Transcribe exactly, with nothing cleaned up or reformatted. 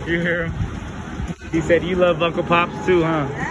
You hear him? He said you love Uncle Pops too, huh?